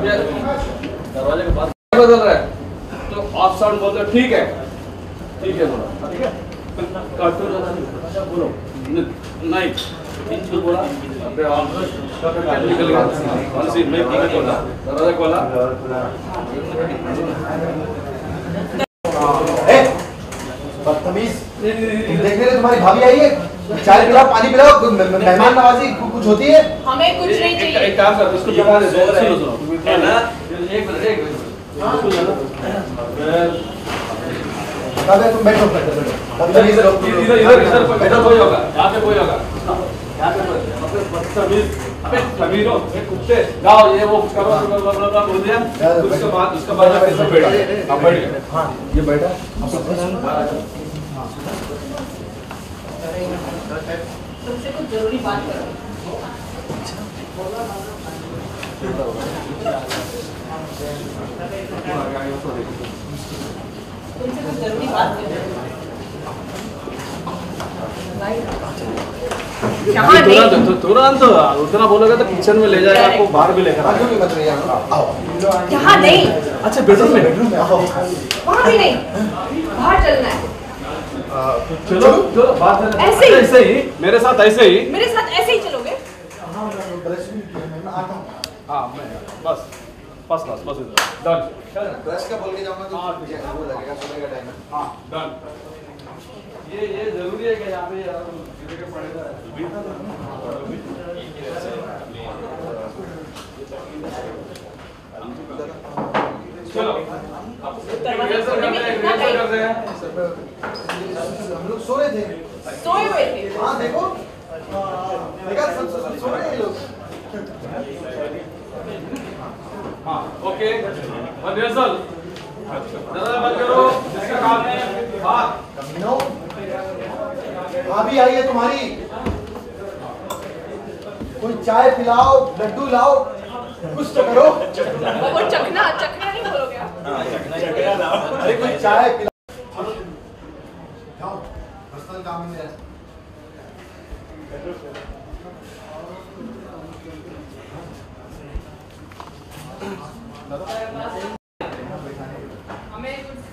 दरवाजे के पास बदल रहा है तो ऑफ साउंड बोलते ठीक है बोलो ठीक है कार्टून अच्छा बोलो नहीं इंच बोला अबे ऑफ निकल गया कौन सी मैं ठीक है बोला दरवाजा खोला ए बदतमीज देखने रहे तुम्हारी भाभी आई है चाय पिलाओ पानी पिलाओ मेहमान नवाजी कुछ होती है हमें कुछ नहीं चाहिए एक काम कर इसको बिठा दे सुनो है ना एक मिनट तुम बैठो इधर कोई होगा यहाँ पे कोई होगा यहाँ पे अबे कमीनो कुत्ते जाओ ये वो करो बोल दिया उसका बाद कैसे बैठा आप बैठ गए हाँ ये बैठा तुमसे कुछ जरूरी बात करो तुमसे कुछ जरूरी बात करो तुरंत उतना बोलोगे तो किचन में ले जाएगा आपको बाहर भी लेकर आओ यहाँ नहीं अच्छा बेडरूम में आओ वहाँ भी नहीं बाहर चलना है चलो बाहर ऐसे ही मेरे साथ ऐसे ही चलोगे हाँ मैं बस फर्स्ट क्लास बस इधर डन ब्रश का बोल के जाऊंगा तो वो लगेगा सोने का टाइम है हाँ डन ये जरूरी है कि यहाँ पे किसी के पड़ेगा चलो हम लोग सो रहे थे सोए हुए थे हाँ देखो देखा सब सो रहे हैं लोग हाँ ओके रिहर्सल जरा बंद करो जिसका काम है बात कमीनो भाभी आई है तुम्हारी कोई चाय पिलाओ लड्डू लाओ कुछ तो करो वो चखना नहीं बोलोगे आप अरे कोई चाय पिलाओ जाओ पर्सनल काम में है हमें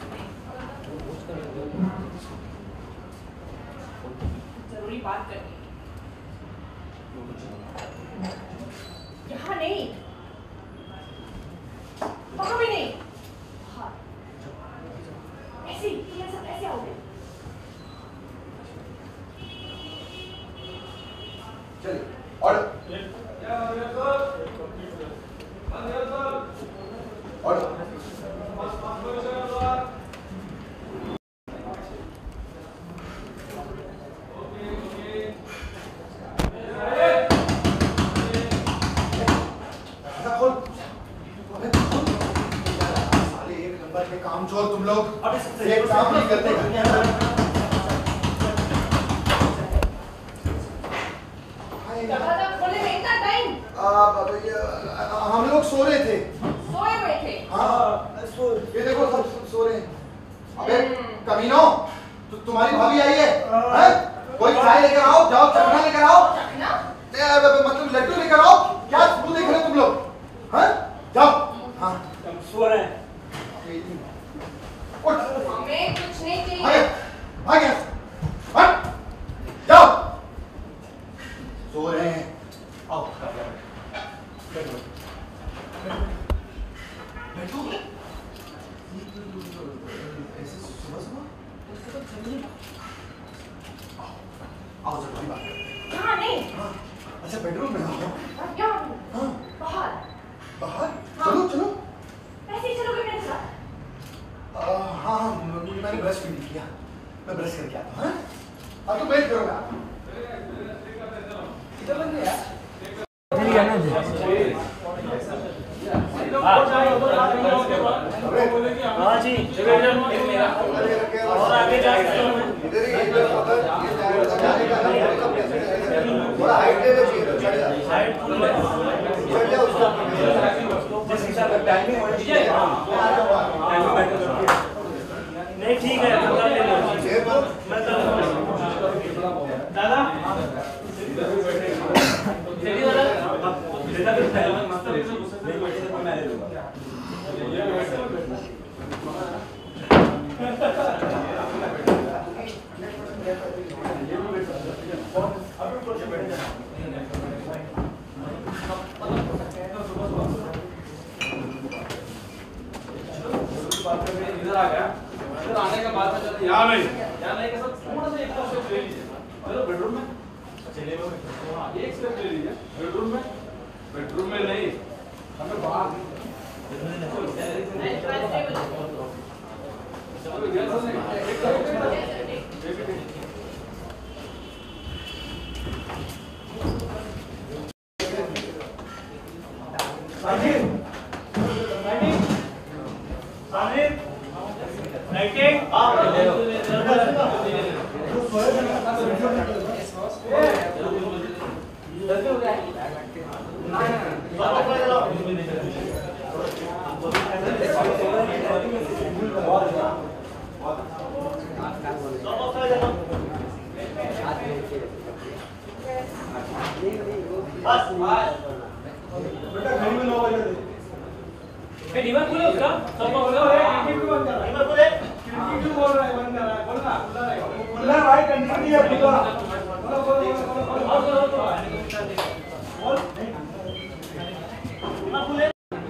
जरूरी बात करनी यहाँ नहीं वहाँ भी नहीं ऐसे आओगे चलिए ऑर्डर काम छोड़ तुम लोग एक काम नहीं करते हम लोग सो रहे थे सोए हुए थे हाँ ये देखो सब सो रहे हैं अबे कमीनो तुम्हारी भाभी आई है कोई चाय लेकर आओ जाओ चखना लेकर आओ मतलब लड्डू लेकर आओ क्या स्कूल देख रहे हो तुम लोग हैं जाओ हाँ हम सो रहे हैं हमें कुछ नहीं चाहिए भाग हट जाओ सो रहे हैं आओ बैठो बैठो ऐसे सुबह आओ जल्दी बात यहाँ नहीं अच्छा बेडरूम में आओ यहाँ हाँ बाहर चलो चलो ऐसे ही चलोगे मेरे साथ हाँ मैंने ब्रश भी नहीं किया मैं ब्रश करके आता हूँ अब तो वेट करो ना इधर लग गया हाँ जी और आगे जा सकते हो थोड़ा हाइट ले लो चाहिए हाइट फुल है चढ़ जाओ उसका जिस हिसाब से टाइमिंग होनी चाहिए नहीं ठीक है कर ले लो मैं कर दादा जल्दी दादा इधर आ गया, इधर आने के बाद यहाँ नहीं के साथ थोड़ा सा एक स्टेप ले लीजिए। चलो बेडरूम में चलिए, एक स्टेप ले लीजिए। बेडरूम में नहीं, हमें बाहर दीवार खुले उसका सब बोल रहा है दीवार खुले खिड़की क्यों बोल रहा है बंद कर रहा है बोलना खुला भाई कंटिन्यू है खुला बोल खुले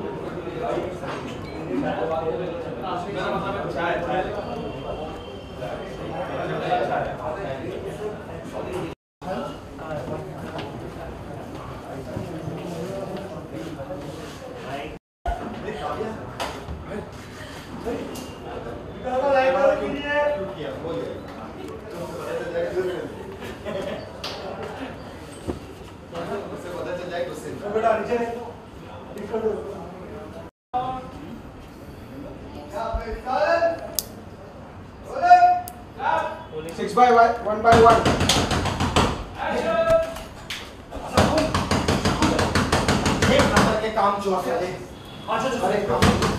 काम जो है अरे काम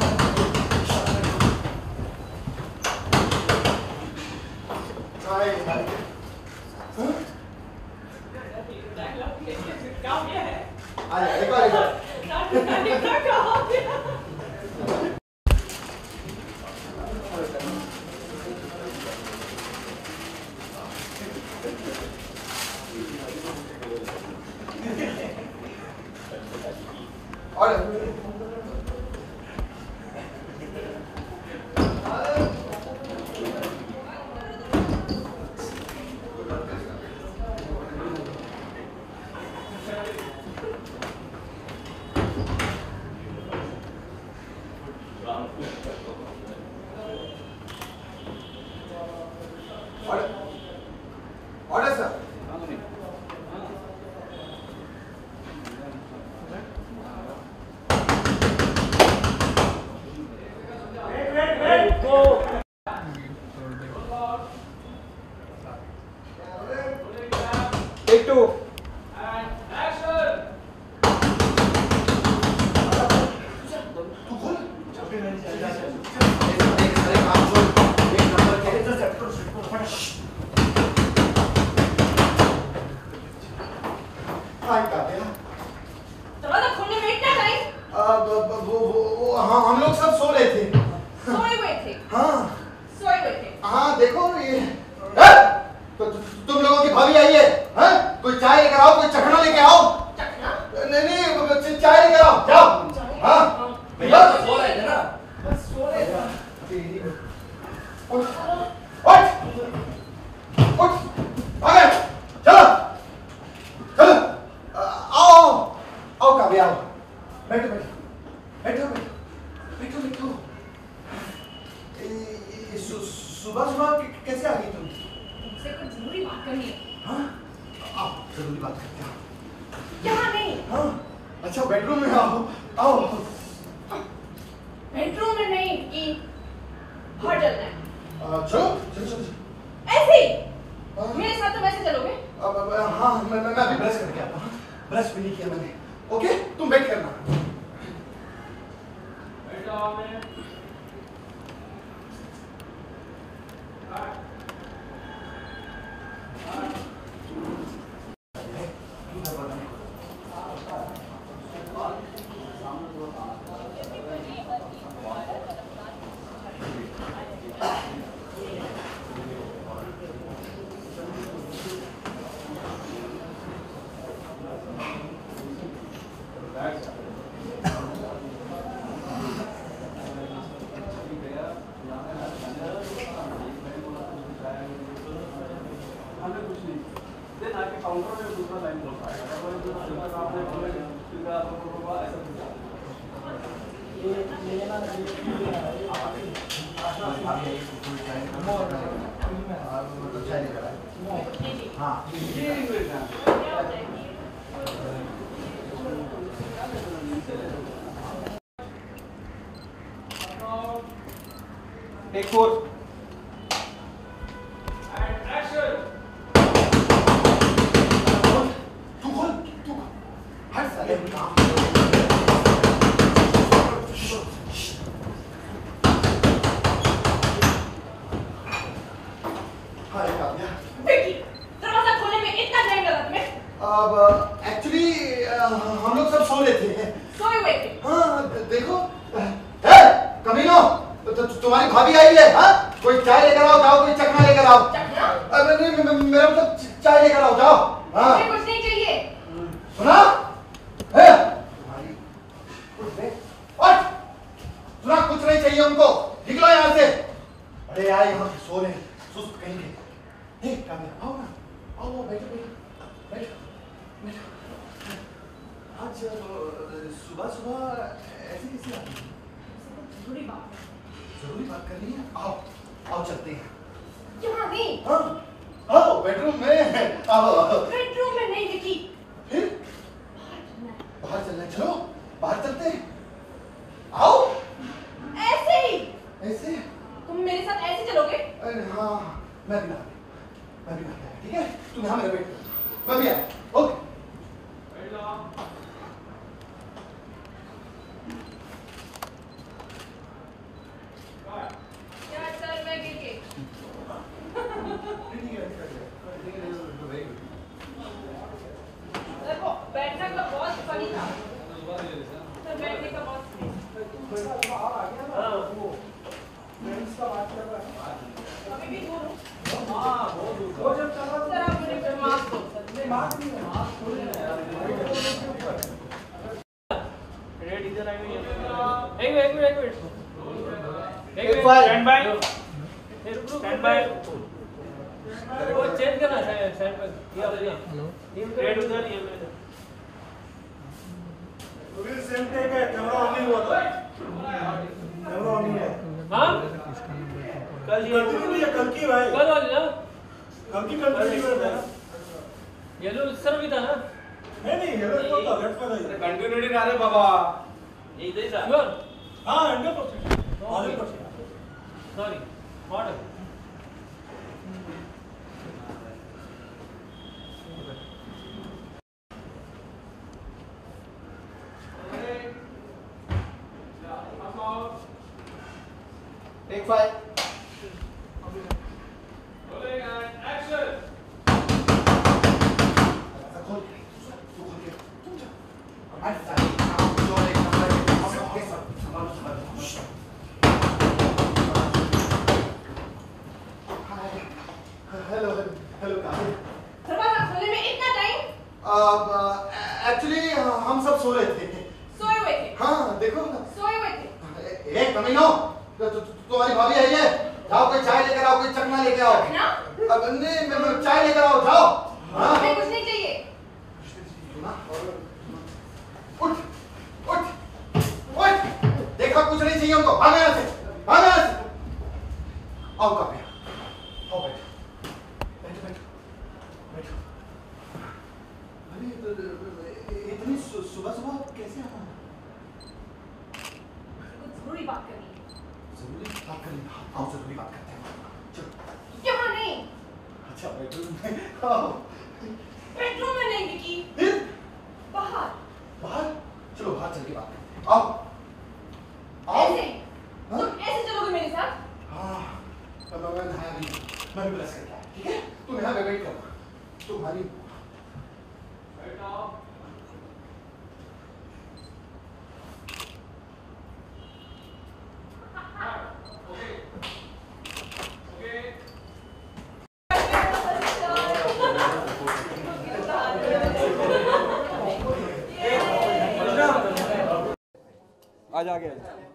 हम लोग सब सो रहे थे। सोए हुए थे? हाँ सोए हुए थे। हाँ देखो ये तो तुम लोगों की भाभी आई है, हाँ? कोई चाय लेकर आओ, कोई चखना लेके आओ। चखना? नहीं चाय लेकर आओ, जाओ। हाँ भैया सो रहे थे ना, बस सो रहे थे। उठ आ गए, चलो चलो आओ आओ काव्य आओ, बैठो बैठो बैठो बैठो बैठो। सुबह सुबह कैसे आ गई तुम? तुमसे कुछ जरूरी बात करनी है। हाँ आओ जरूरी बात करते हैं। यहाँ नहीं। हाँ अच्छा बेडरूम में आओ आओ। बेडरूम में नहीं कि बाहर चलना है। चलो चलो चलो ऐसे ही मेरे साथ तुम ऐसे चलोगे? हाँ मैं अभी ब्रश करके आता हूँ, ब्रश भी नहीं किया मैंने। ओके तुम वेट करना। हाँ टेक 4 हट साले हाँ एक आ गया विक्की, दरवाजा खोलने में इतना टाइम लगा तुम्हें? अब एक्चुअली हम लोग सब सो रहे थे सोए हुए थे। हाँ देखो कमीनो तुम्हारी भाभी आई है हाँ कोई चाय लेकर आओ जाओ कोई चखना लेकर आओ चखना? अरे नहीं मेरा मतलब चाय लेकर आओ जाओ हाँ मुझे कुछ नहीं चाहिए। सुना है तुम्हारी उठ बे उठ सुना कुछ नहीं चाहिए उनको निकलो यहाँ से अरे यार यहाँ पे सो रहे हैं सुस्त कहेंगे हे कामिया आओ ना आओ बैठो बैठो बैठो बैठो आज सुबह सुबह ऐसे कैसे आ गई? जरूरी बात है। जरूरी बात करनी है आओ आओ चलते हैं यहाँ नहीं। हाँ आओ बेडरूम में आओ बेडरूम में नहीं विक्की। फिर बाहर चलना बाहर चलना है। है चलो बाहर चलते हैं आओ ऐसे ही। ऐसे तुम मेरे साथ ऐसे चलोगे? अरे हाँ मैं भी आया ठीक है तुम यहाँ मेरा वेट करो मैं भी आया ओके क्या सर मैं गिर गई। देखो बैठने का बहुत फनी था। सर बैठने का बहुत अभी भी दूर हूँ। सर आप मुझे माफ दो sir. Stand by stand by वो चेंज करना है साइड पर ये हेलो रेड उधर ये मेरे पूरी सेम टेक है कैमरा ऑन नहीं हुआ था कैमरा ऑन नहीं है हां कल ये कंटिन्यू है कल की भाई कल वाली ना कल की कंटिन्यू है येलो सर भी था ना नहीं ये तो था लेफ्ट में था कंटिन्यूटी ना रे बाबा ये इधर ही था श्योर हां 100% 100% sorry order take 5 hello hello दरवाजा खोलने में इतना टाइम? एक्चुअली हम सब सो रहे थे सोए हुए थे। हाँ देखो सोए हुए थे। एक कमीनो तुम्हारी भाभी आई है जाओ कोई चाय लेकर आओ कोई चखना लेकर आओ चखना? अब नहीं मैं चाय लेकर आओ जाओ हाँ मुझे कुछ नहीं चाहिए। सुना उठ उठ उठ देखा कुछ नहीं चाहिए उनको भाग यहाँ से भाग यहाँ से आओ काफी आओ बैठो बैठो बैठो बैठो अरे इतनी सुबह सुबह कैसे आना कुछ जरूरी बात करनी है। जरूरी बात करनी आओ जरूरी बात करते हैं चलो यहाँ नहीं। अच्छा बेडरूम में आओ बेडरूम में नहीं विकी। फिर बाहर। बाहर चलो बाहर चल के बात करते हैं आओ आओ ऐसे। तुम ऐसे चलोगे मेरे साथ? हाँ अब मैं नहाया भी मैं भी ब्रश करके आया ठीक है तुम यहाँ पे वेट करना तुम्हारी आज आ गया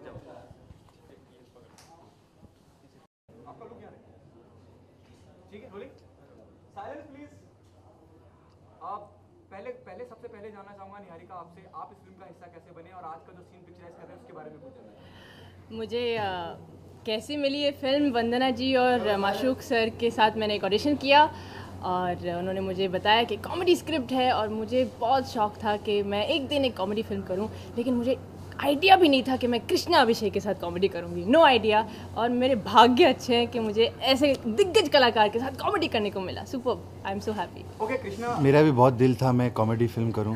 आपका लुक क्या है ठीक है रोलिंग साइलेंस प्लीज आप पहले पहले सबसे पहले जानना चाहूँगा निहारिका आपसे, आप इस फिल्म का हिस्सा कैसे बने और आज का जो सीन पिक्चराइज कर रहे हैं उसके बारे में कुछ जानना। मुझे कैसी मिली ये फिल्म, वंदना जी और माशूक सर के साथ मैंने एक ऑडिशन किया और उन्होंने मुझे बताया कि कॉमेडी स्क्रिप्ट है और मुझे बहुत शौक था कि मैं एक दिन एक कॉमेडी फिल्म करूं, लेकिन मुझे आइडिया भी नहीं था कि मैं कृष्णा अभिषेक के साथ कॉमेडी करूंगी, नो आइडिया। और मेरे भाग्य अच्छे हैं कि मुझे ऐसे दिग्गज कलाकार के साथ कॉमेडी करने को मिला। Super, I am so happy. Okay Krishna, मेरा भी बहुत दिल था मैं कॉमेडी फिल्म करूं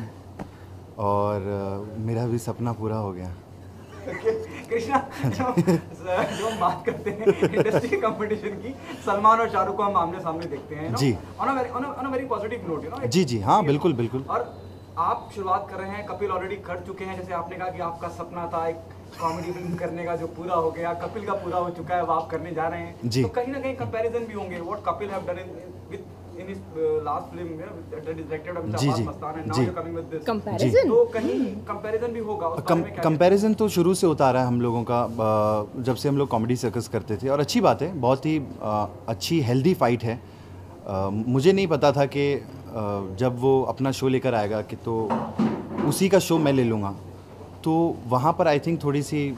और मेरा भी सपना पूरा हो गया। कृष्णा, जो हम बात करते हैं इंडस्ट्री कंपटीशन की, सलमान और शाहरुख को हम आमने सामने देखते हैं जी, on a very positive note, you know. जी जी हाँ, बिल्कुल बिल्कुल। और आप शुरुआत कर रहे हैं, कपिल ऑलरेडी कर चुके हैं, जैसे आपने कहा कि आपका सपना था एक कॉमेडी फिल्म करने का जो पूरा हो गया, कपिल का पूरा हो चुका है, वो आप करने जा रहे हैं जी। तो कहीं ना कहीं कंपैरिजन भी होंगे, what Kapil have done in his last film directed by जी, जी, मस्तान एंड नाउ जी। You coming with this comparison, तो कहीं कंपैरिजन भी होगा उस बारे में क्या? कंपैरिजन तो शुरू से होता रहा है हम लोगों का, जब से हम लोग कॉमेडी सर्कस करते थे, और अच्छी बात है, बहुत ही अच्छी हेल्दी फाइट है। मुझे नहीं पता था कि जब वो अपना शो लेकर आएगा कि तो उसी का शो मैं ले लूँगा, तो वहाँ पर आई थिंक थोड़ी सी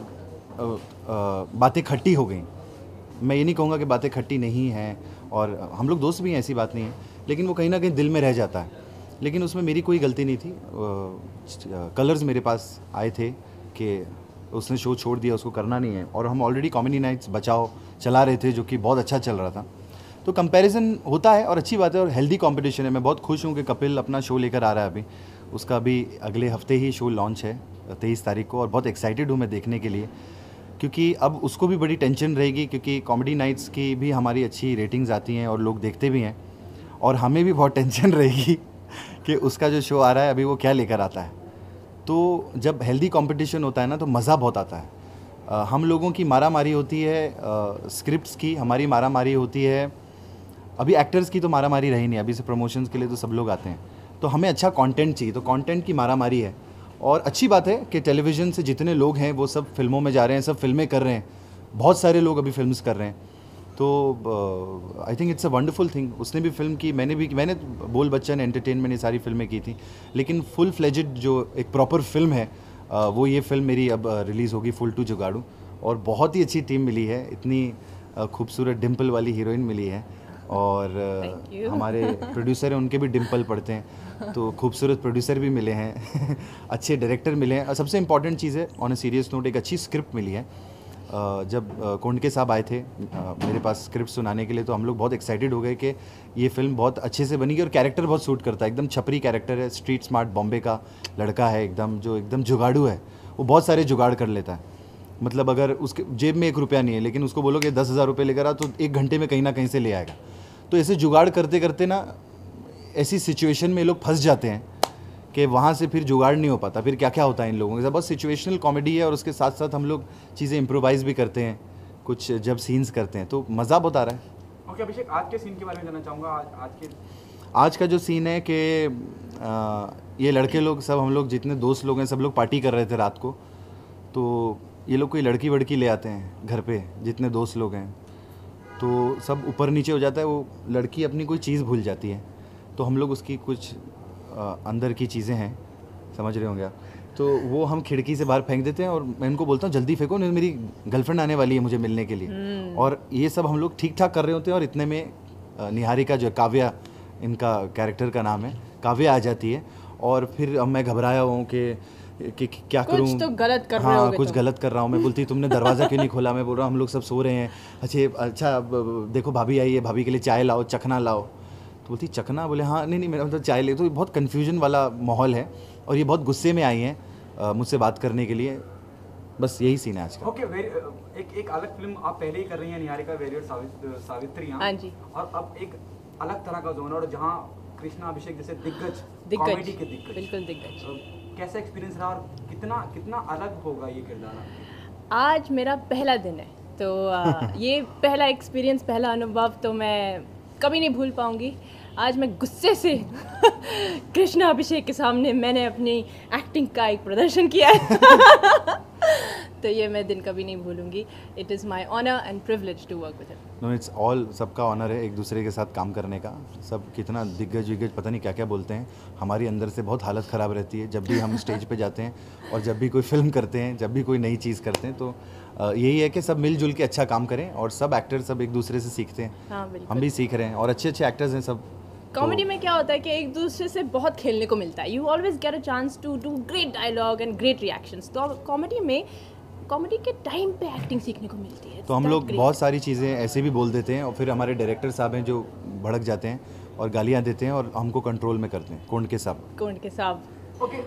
बातें खट्टी हो गई। मैं ये नहीं कहूँगा कि बातें खट्टी नहीं हैं, और हम लोग दोस्त भी हैं, ऐसी बात नहीं है, लेकिन वो कहीं ना कहीं दिल में रह जाता है। लेकिन उसमें मेरी कोई गलती नहीं थी। कलर्स मेरे पास आए थे कि उसने शो छोड़ दिया, उसको करना नहीं है, और हम ऑलरेडी कॉमेडी नाइट्स बचाओ चला रहे थे जो कि बहुत अच्छा चल रहा था। तो कंपैरिजन होता है और अच्छी बात है, और हेल्दी कंपटीशन है। मैं बहुत खुश हूँ कि कपिल अपना शो लेकर आ रहा है। अभी उसका भी अगले हफ्ते ही शो लॉन्च है 23 तारीख को, और बहुत एक्साइटेड हूँ मैं देखने के लिए, क्योंकि अब उसको भी बड़ी टेंशन रहेगी, क्योंकि कॉमेडी नाइट्स की भी हमारी अच्छी रेटिंग्स आती हैं और लोग देखते भी हैं, और हमें भी बहुत टेंशन रहेगी कि उसका जो शो आ रहा है अभी वो क्या लेकर आता है। तो जब हेल्दी कंपटीशन होता है ना, तो मज़ा बहुत आता है। हम लोगों की मारामारी होती है, स्क्रिप्ट्स की हमारी मारामारी होती है, अभी एक्टर्स की तो मारामारी रही नहीं, अभी से प्रमोशंस के लिए तो सब लोग आते हैं, तो हमें अच्छा कंटेंट चाहिए, तो कंटेंट की मारामारी है। और अच्छी बात है कि टेलीविज़न से जितने लोग हैं वो सब फिल्मों में जा रहे हैं, सब फिल्में कर रहे हैं, बहुत सारे लोग अभी फिल्म्स कर रहे हैं, तो I think it's a wonderful thing. उसने भी फिल्म की, मैंने बोल बच्चन एंटरटेनमेंट ये सारी फिल्में की थी, लेकिन फुल फ्लेजेड जो एक प्रॉपर फिल्म है वो ये फिल्म मेरी अब रिलीज़ होगी, फुल टू जुगाड़ू, और बहुत ही अच्छी टीम मिली है, इतनी खूबसूरत डिम्पल वाली हीरोइन मिली है, और हमारे प्रोड्यूसर हैं उनके भी डिम्पल पड़ते हैं, तो खूबसूरत प्रोड्यूसर भी मिले हैं अच्छे डायरेक्टर मिले हैं, और सबसे इम्पॉर्टेंट चीज़ है, ऑन अ सीरियस नोट, एक अच्छी स्क्रिप्ट मिली है। जब कोंडके साहब आए थे मेरे पास स्क्रिप्ट सुनाने के लिए, तो हम लोग बहुत एक्साइटेड हो गए कि ये फिल्म बहुत अच्छे से बनेगी, और कैरेक्टर बहुत सूट करता है, एकदम छपरी कैरेक्टर है, स्ट्रीट स्मार्ट बॉम्बे का लड़का है एकदम, जो एकदम जुगाड़ू है, वो बहुत सारे जुगाड़ कर लेता है। मतलब अगर उसके जेब में 1 रुपया नहीं है, लेकिन उसको बोलोगे 10,000 रुपये लेकर आ, तो 1 घंटे में कहीं ना कहीं से ले आएगा। तो ऐसे जुगाड़ करते करते ना, ऐसी सिचुएशन में लोग फंस जाते हैं कि वहाँ से फिर जुगाड़ नहीं हो पाता, फिर क्या क्या होता है इन लोगों के साथ। बहुत सिचुएशनल कॉमेडी है, और उसके साथ साथ हम लोग चीज़ें इम्प्रोवाइज़ भी करते हैं कुछ जब सीन्स करते हैं, तो मज़ा बहुत आ रहा है। ओके अभिषेक, आज के सीन के बारे में जानना चाहूँगा। आज का जो सीन है कि ये लड़के लोग सब, हम लोग जितने दोस्त लोग हैं, सब लोग पार्टी कर रहे थे रात को, तो ये लोग कोई लड़की वड़की ले आते हैं घर पे, जितने दोस्त लोग हैं, तो सब ऊपर नीचे हो जाता है, वो लड़की अपनी कोई चीज़ भूल जाती है, तो हम लोग उसकी कुछ अंदर की चीज़ें हैं, समझ रहे होंगे आप, तो वो हम खिड़की से बाहर फेंक देते हैं, और मैं उनको बोलता हूँ जल्दी फेंको, नहीं मेरी गर्लफ्रेंड आने वाली है मुझे मिलने के लिए। और ये सब हम लोग ठीक ठाक कर रहे होते हैं, और इतने में निहारिका जो काव्या, इनका कैरेक्टर का नाम है, काव्या आ जाती है, और फिर अब मैं घबराया हूँ कि क्या करूँ, कुछ तो गलत कर रहे हाँ होगे, कुछ गलत कर रहा हूँ। मैं बोलती तुमने दरवाज़ा क्यों नहीं खोला, मैं बोल रहा हूँ हम लोग सब सो रहे हैं, अच्छा देखो भाभी आई है, भाभी के लिए चाय लाओ, चखना लाओ, तो बोलती चखना, बोले हाँ नहीं मेरा मतलब चाय ले। तो बहुत कन्फ्यूजन वाला माहौल है, और ये बहुत गुस्से में आई हैं मुझसे बात करने के लिए, बस यही सीन है आज का। ओके, एक अलग फिल्म आप पहले ही कर रही हैं निहारिका, वेरिएट सावित्री, हाँ जी, और अब एक अलग तरह का जोन, और जहाँ कृष्णा अभिषेक जैसे दिग्गज कॉमेडी के दिग्गज, बिल्कुल दिग्गज। कैसा एक्सपीरियंस रहा, और कितना अलग होगा ये किरदार? आज मेरा पहला दिन है, तो ये पहला एक्सपीरियंस, पहला अनुभव तो मैं कभी नहीं भूल पाऊंगी। आज मैं गुस्से से कृष्णा अभिषेक के सामने मैंने अपनी एक्टिंग का एक प्रदर्शन किया है तो ये मैं दिन कभी नहीं भूलूंगी. It is my honour and privilege to work with him. No, it's all सबका ऑनर है एक दूसरे के साथ काम करने का. सब कितना दिग्गज विग्गज पता नहीं क्या क्या बोलते हैं, हमारी अंदर से बहुत हालत ख़राब रहती है जब भी हम स्टेज पे जाते हैं और जब भी कोई फिल्म करते हैं, जब भी कोई नई चीज़ करते हैं. तो यही है कि सब मिलजुल के अच्छा काम करें और सब एक्टर सब एक दूसरे से सीखते हैं. हाँ, बिल्कुल. हम भी सीख रहे हैं और अच्छे अच्छे एक्टर्स हैं सब. कॉमेडी में क्या होता है कि एक दूसरे से बहुत खेलने को मिलता है. You always get a chance to do great dialogue and great reactions. तो कॉमेडी में कॉमेडी के टाइम पे एक्टिंग सीखने को मिलती है. तो हम लोग बहुत सारी चीज़ें ऐसे भी बोल देते हैं और फिर हमारे डायरेक्टर साहब हैं जो भड़क जाते हैं और गालियाँ देते हैं और हमको कंट्रोल में करते हैं. कोंड के साहब. ओके.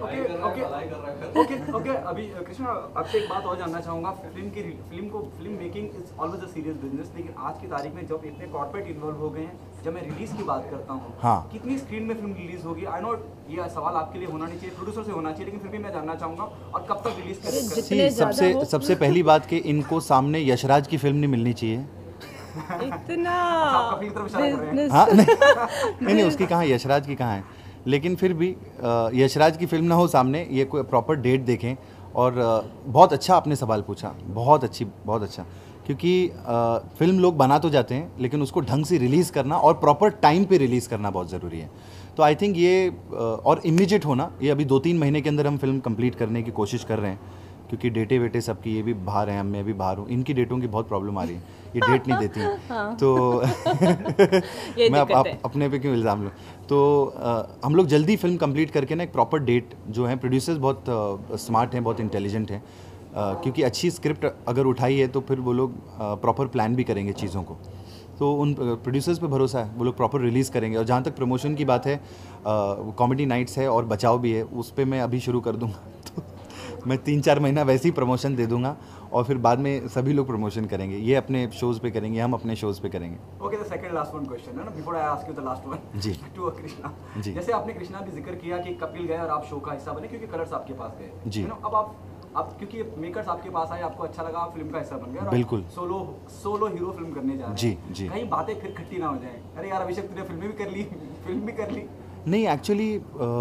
अभी कृष्णा, आपसे एक बात और जानना चाहूँगा. Film making is always a serious business, लेकिन आज की तारीख में जब इतने कॉर्पोरेट इन्वॉल्व हो गए हैं, जब मैं रिलीज की बात करता हूँ, हाँ, कितनी स्क्रीन में फिल्म रिलीज होगी? आई नो ये सवाल आपके लिए होना नहीं चाहिए, प्रोड्यूसर से होना चाहिए, लेकिन फिर भी मैं जानना चाहूँगा और कब तक रिलीज करेंगे? सबसे पहली बात कि इनको सामने यशराज की फिल्म नहीं मिलनी चाहिए. इतना हाँ, नहीं उसकी कहाँ, यशराज की कहाँ है. लेकिन फिर भी यशराज की फिल्म ना हो सामने, ये कोई प्रॉपर डेट देखें. और बहुत अच्छा आपने सवाल पूछा, बहुत अच्छा. क्योंकि फिल्म लोग बना तो जाते हैं लेकिन उसको ढंग से रिलीज़ करना और प्रॉपर टाइम पे रिलीज़ करना बहुत ज़रूरी है. तो आई थिंक ये और इमीडिएट होना, ये अभी 2-3 महीने के अंदर हम फिल्म कंप्लीट करने की कोशिश कर रहे हैं. क्योंकि डेटे वेटे सबकी, ये भी बाहर हैं, मैं भी बाहर हूँ, इनकी डेटों की बहुत प्रॉब्लम आ रही है, ये डेट नहीं देती हैं. हाँ. तो मैं अपने पे क्यों इल्ज़ाम लूँ. तो हम लोग जल्दी फिल्म कंप्लीट करके ना एक प्रॉपर डेट जो है, प्रोड्यूसर्स बहुत स्मार्ट हैं, बहुत इंटेलिजेंट हैं. क्योंकि अच्छी स्क्रिप्ट अगर उठाई है तो फिर वो लोग प्रॉपर प्लान भी करेंगे चीज़ों को. तो उन प्रोड्यूसर्स पे भरोसा है, वो लोग प्रॉपर रिलीज़ करेंगे. और जहाँ तक प्रमोशन की बात है, कॉमेडी नाइट्स है और बचाव भी है, उस पर मैं अभी शुरू कर दूँगा. तो मैं 3-4 महीना वैसे ही प्रमोशन दे दूंगा और फिर बाद में सभी लोग प्रमोशन करेंगे. ये अपने शोज़ पे करेंगे, हम अपने शोज़ पे करेंगे. Okay, the second last one question है ना, before I ask you the last one. जी. टू कृष्णा जी. जैसे आपने कृष्णा भी जिक्र किया कि कपिल गए और आप शो का हिस्सा बने क्योंकि कलर्स आपके पास गए जी. अब आप क्योंकि मेकर्स आपके पास आए, आपको अच्छा लगा, आप फिल्म का हिस्सा बन गए. बिल्कुल. सोलो हीरो फिल्म करने जा रहे हैं. जी. कहीं बातें फिर खट्टी ना हो जाए, अरे यार अभिषेक तूने फिल्म भी कर ली. नहीं, एक्चुअली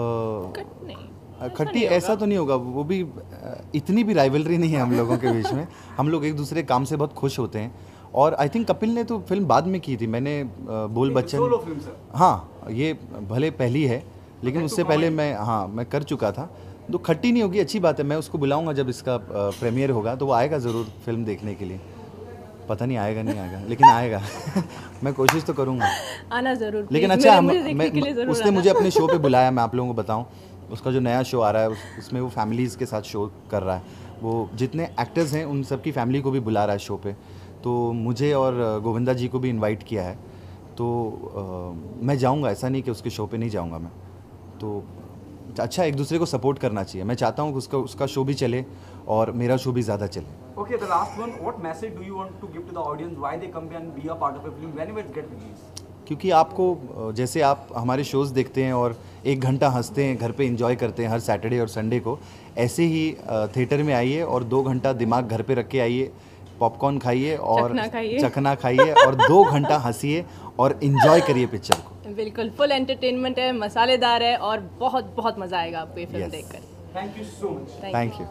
खट्टी ऐसा तो नहीं होगा. वो भी इतनी भी राइवलरी नहीं है हम लोगों के बीच में. हम लोग एक दूसरे काम से बहुत खुश होते हैं. और आई थिंक कपिल ने तो फिल्म बाद में की थी. मैंने बोल बच्चन, हाँ, ये भले पहली है लेकिन उससे पहले मैं कर चुका था. तो खट्टी नहीं होगी, अच्छी बात है. मैं उसको बुलाऊंगा जब इसका प्रीमियर होगा, तो वो आएगा ज़रूर फिल्म देखने के लिए. पता नहीं आएगा नहीं आएगा, लेकिन आएगा. मैं कोशिश तो करूँगा आना ज़रूर. लेकिन अच्छा, उसने मुझे अपने शो पे बुलाया. मैं आप लोगों को बताऊँ, उसका जो नया शो आ रहा है उसमें वो फैमिलीज़ के साथ शो कर रहा है. वो जितने एक्टर्स हैं उन सब की फैमिली को भी बुला रहा है शो पे. तो मुझे और गोविंदा जी को भी इनवाइट किया है. तो मैं जाऊंगा, ऐसा नहीं कि उसके शो पे नहीं जाऊंगा मैं. तो अच्छा, एक दूसरे को सपोर्ट करना चाहिए. मैं चाहता हूँ कि उसका शो भी चले और मेरा शो भी ज़्यादा चले. Okay, the last one, what message do you want to give to the audience, why they come and be a part of a film whenever it get released? क्योंकि आपको, जैसे आप हमारे शोज़ देखते हैं और 1 घंटा हंसते हैं, घर पे एंजॉय करते हैं हर सैटरडे और संडे को, ऐसे ही थिएटर में आइए और 2 घंटा दिमाग घर पे रख के आइए, पॉपकॉर्न खाइए और चखना खाइए और 2 घंटा हंसिए और एंजॉय करिए पिक्चर को. बिल्कुल फुल एंटरटेनमेंट है, मसालेदार है और बहुत बहुत मज़ा आएगा आपको ये फिल्म देखकर. Thank you so much. Thank you.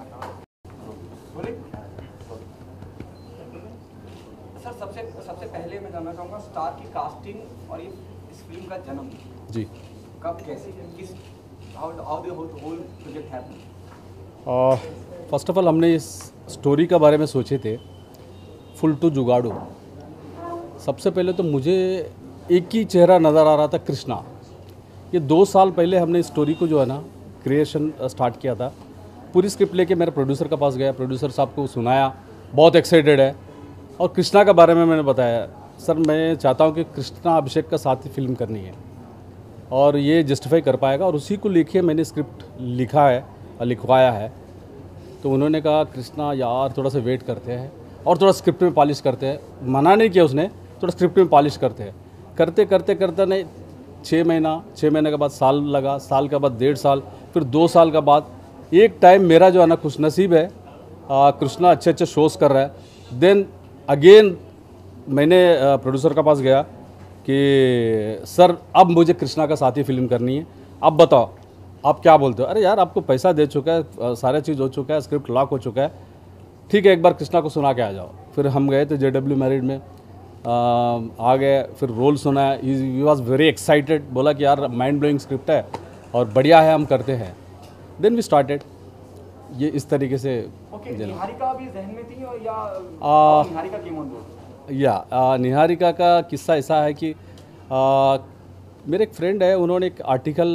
Sir, सबसे पहले मैं जानना चाहूँगा स्टार की कास्टिंग और इस फिल्म का जन्म जी कब, कैसे, किस, how the whole project happen? First of all हमने इस स्टोरी के बारे में सोचे थे, फुल टू जुगाड़ू. सबसे पहले तो मुझे एक ही चेहरा नज़र आ रहा था, कृष्णा. ये 2 साल पहले हमने इस स्टोरी को जो है ना क्रिएशन स्टार्ट किया था. पूरी स्क्रिप्ट लेके मेरे प्रोड्यूसर के पास गया, प्रोड्यूसर साहब को सुनाया, बहुत एक्साइटेड है. और कृष्णा के बारे में मैंने बताया, सर मैं चाहता हूँ कि कृष्णा अभिषेक का साथ ही फिल्म करनी है और ये जस्टिफाई कर पाएगा. और उसी को लेके मैंने स्क्रिप्ट लिखा है और लिखवाया है. तो उन्होंने कहा कृष्णा यार थोड़ा सा वेट करते हैं और थोड़ा स्क्रिप्ट में पॉलिश करते हैं. मना नहीं किया उसने, थोड़ा स्क्रिप्ट में पॉलिश करते हैं. करते नहीं 6 महीने के बाद साल लगा, साल के बाद 1.5 साल, फिर 2 साल के बाद एक टाइम मेरा जो है ना खुश नसीब है, कृष्णा अच्छे शोज़ कर रहा है. देन अगेन मैंने प्रोड्यूसर के पास गया कि सर अब मुझे कृष्णा का साथ ही फिल्म करनी है, अब बताओ आप क्या बोलते हो? अरे यार आपको पैसा दे चुका है, सारा चीज़ हो चुका है, स्क्रिप्ट लॉक हो चुका है, ठीक है एक बार कृष्णा को सुना के आ जाओ। फिर हम गए थे JW मैरिड में, आ गए, फिर रोल सुना, ही वॉज वेरी एक्साइटेड, बोला कि यार माइंड ब्लोइंग स्क्रिप्ट है और बढ़िया है, हम करते हैं। देन वी स्टार्टेड, ये इस तरीके से। ओके, निहारिका भी जहन में थी और या निहारिका केम ऑन बोर्ड? या निहारिका का किस्सा ऐसा है कि मेरे एक फ्रेंड है, उन्होंने एक आर्टिकल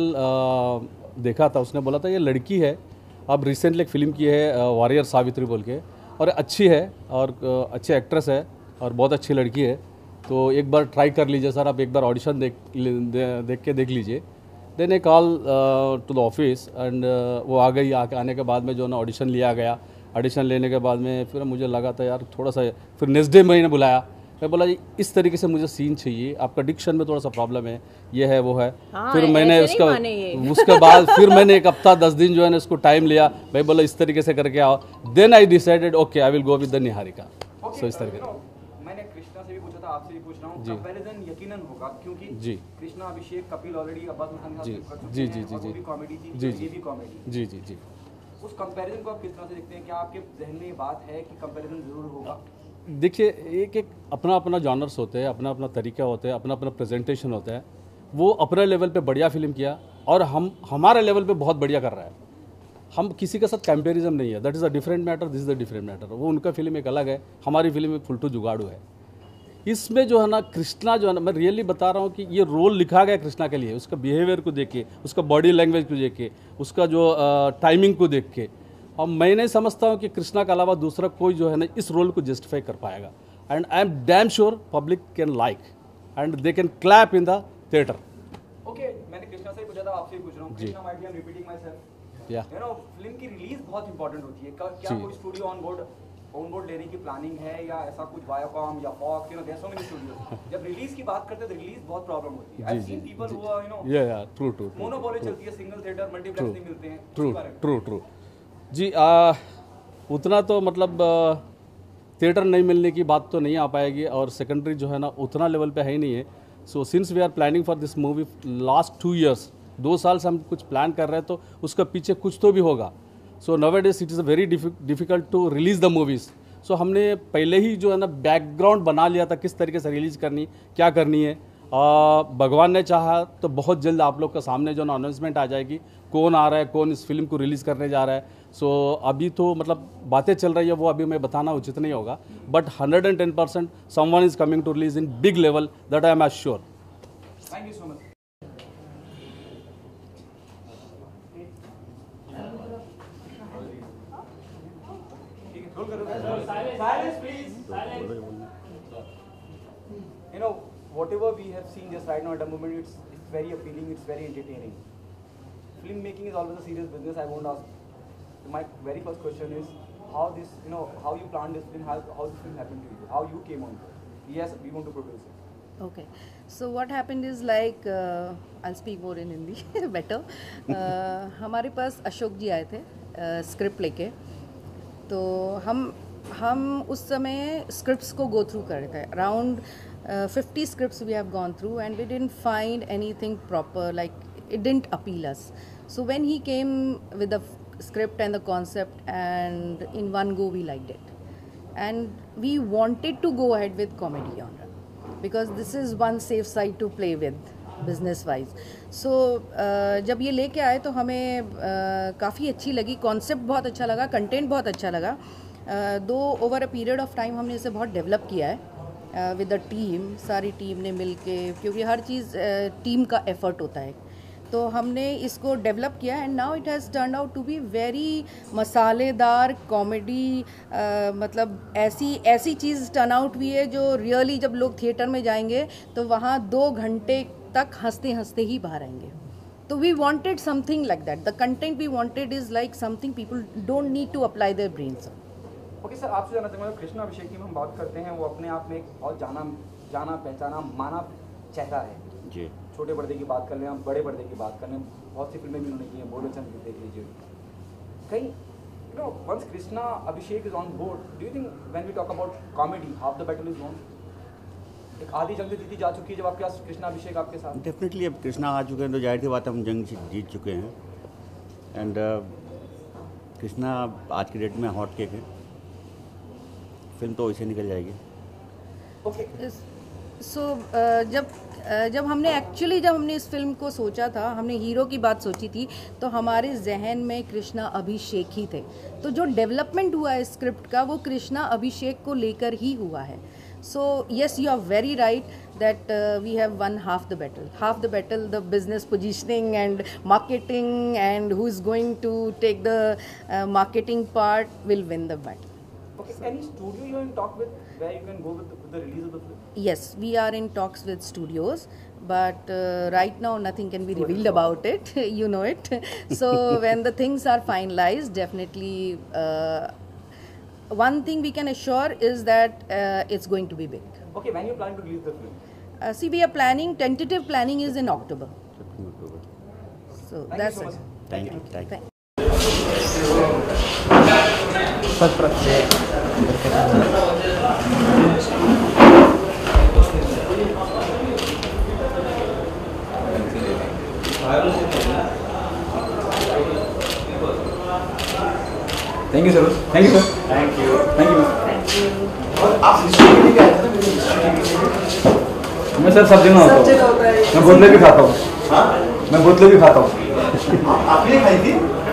देखा था, उसने बोला था ये लड़की है, अब रिसेंटली एक फिल्म की है वॉरियर सावित्री बोल के, और अच्छी है और अच्छी एक्ट्रेस है और बहुत अच्छी लड़की है, तो एक बार ट्राई कर लीजिए सर, आप एक बार ऑडिशन देख लीजिए। Then a call to the office and वो आ गई, आने के बाद में जो ना ऑडिशन लिया गया। ऑडिशन लेने के बाद में फिर मुझे लगा था यार थोड़ा सा, फिर नेक्स्ट डे मैंने बुलाया, मैं बोला जी इस तरीके से मुझे सीन चाहिए, आपका डिक्शन में थोड़ा सा प्रॉब्लम है, ये है वो है। फिर मैंने उसके बाद फिर मैंने एक हफ्ता 10 दिन जो है ना उसको टाइम लिया, भाई बोला इस तरीके से करके आओ। Then I decided okay I will go with the Niharika. So इस तरीके मैंने कृष्णा से भी पूछा था, आपसे भी पूछ रहा हूँ, कंपैरिजन यकीनन होगा क्योंकि जी कृष्णा, अभिषेक, कपिल ऑलरेडी अब्बास खान जी जी जी जी जी कॉमेडी थी, जी ये भी कॉमेडी जी जी जी। उस कंपैरिजन को आप किस तरह से देखते हैं? क्या आपके जहन में ये बात है कि कंपैरिजन जरूर होगा? देखिए एक एक अपना अपना जॉनर्स होते हैं, अपना अपना तरीका होता है, अपना अपना प्रेजेंटेशन होता है। वो अपने लेवल पे बढ़िया फिल्म किया और हम हमारे लेवल पे बहुत बढ़िया कर रहा है। हम किसी के साथ कंपैरिजन नहीं है, that is a different matter, this is a different matter. वो उनका फिल्म एक अलग है, हमारी फिल्म एक फुलटू जुगाड़ू है। इसमें जो है ना कृष्णा जो है ना, मैं रियली बता रहा हूँ कि ये रोल लिखा गया कृष्णा के लिए, उसका बिहेवियर को देख के, उसका बॉडी लैंग्वेज को देख के, उसका जो टाइमिंग को देख के, और मैं नहीं समझता हूँ कि कृष्णा के अलावा दूसरा कोई जो है ना इस रोल को जस्टिफाई कर पाएगा। And I am damn sure public can like and they can clap in the theatre. Okay, मैंने कृष्णा से ही पूछा था, आपसे ही पूछ रहा हूँ। Krishna, might be I am repeating myself, you know film की रिलीज बहुत इंपॉर्टेंट होती है। क्या कोई स्टूडियो ऑन बोर्ड लेने की प्लानिंग है या ऐसा कुछ, वायाकॉम या Fox, you know there are so many studios. जब रिलीज की बात करते हैं तो रिलीज बहुत प्रॉब्लम होती है। I have seen people who are, you know, या ट्रू मोनोपोली चलती है, सिंगल थिएटर, मल्टीप्लेक्स नहीं मिलते हैं। ट्रू जी। उतना तो मतलब थिएटर नहीं मिलने की बात तो नहीं आ पाएगी, और सेकेंडरी जो है ना उतना लेवल पे है ही नहीं है। So since we are planning for this movie last 2 years, 2 साल से हम कुछ प्लान कर रहे हैं, तो उसका पीछे कुछ तो भी होगा। So nowadays it is a very difficult to release the movies. So हमने पहले ही जो है ना बैकग्राउंड बना लिया था किस तरीके से रिलीज़ करनी, क्या करनी है। भगवान ने चाहा तो बहुत जल्द आप लोग के सामने जो अनाउंसमेंट आ जाएगी, कौन आ रहा है, कौन इस फिल्म को रिलीज़ करने जा रहा है। सो अभी तो मतलब बातें चल रही है, वो अभी मैं बताना उचित नहीं होगा, but 110% someone is coming to release in big level, that I am assure. Thank you so much. Silence, please. Silence. You know, whatever we have seen just right now at the moment, it's very appealing, it's very entertaining. Filmmaking is always a serious business. I won't ask. My very first question is how this, you know, how you planned this film, how this film happened to you, how you came on board. Yes, we want to produce it. Okay, so what happened is like I'll speak more in Hindi better. हमारे पास अशोक जी आए थे script लेके, तो हम उस समय scripts को go through कर रहे थे। Around 50 scripts we have gone through and we didn't find anything proper, like it didn't appeal us. So when he came with the script and the concept, and in one go we liked it, and we wanted to go ahead with comedy genre because this is one safe side to play with business wise. So जब ये लेके आए तो हमें काफ़ी अच्छी लगी, concept बहुत अच्छा लगा, कंटेंट बहुत अच्छा लगा। Though over a period of time हमने इसे बहुत डेवलप किया है विद द टीम, सारी टीम ने मिल के, क्योंकि हर चीज़ टीम का एफर्ट होता है, तो हमने इसको डेवलप किया and now it has turn out to be very मसालेदार कॉमेडी। मतलब ऐसी चीज़ टर्न आउट हुई है जो रियली जब लोग थिएटर में जाएंगे तो वहाँ 2 घंटे तक हंसते हंसते ही बाहर आएंगे। तो we wanted something like that, the content we wanted is like something people don't need to apply their brains. Okay sir, आपसे जानना चाहूँगा, कृष्णा अभिषेक की हम बात करते हैं, वो अपने आप में एक बहुत जाना पहचाना माना चेहरा है जी। छोटे पर्दे की बात कर लें, हम बड़े पर्दे की बात कर लें, बहुत सी फिल्में भी उन्होंने की हैं, बोलो चंद देख लीजिए कहीं, you know, once Krishna Abhishek is on board, do you think when we talk about comedy half the battle is won? एक आधी जंग जीती जा चुकी है जब आपके पास कृष्णा अभिषेक आपके साथ। डेफिनेटली अब कृष्णा आ चुके हैं तो जाहिर सी बात हम जंग जीत चुके हैं। एंड कृष्णा आज की डेट में हॉट केक है, फिल्म तो वैसे निकल जाएगी। जब हमने इस फिल्म को सोचा था, हमने हीरो की बात सोची थी, तो हमारे जहन में कृष्णा अभिषेक ही थे। तो जो डेवलपमेंट हुआ है स्क्रिप्ट का, वो कृष्णा अभिषेक को लेकर ही हुआ है। So yes, you are very right that we have won half the battle, the business positioning and marketing, and who is going to take the marketing part will win the battle. Okay, any studio you are in talk with where you can go with the release of the film? Yes, we are in talks with studios, but right now nothing can be revealed about it. You know it. So when the things are finalized, definitely one thing we can assure is that it's going to be big. Okay, when you plan to release the film? See, we are planning, tentative planning is in October. So that's it. Thank you. Thank you. Thank you, sir. Thank you, sir. Thank you. Thank you. और आप history के लिए आए थे ना? मैं sir सब जगह होता हूँ। मैं बोतलें भी खाता हूँ। हाँ? मैं बोतलें भी खाता हूँ। आपने खाई थी?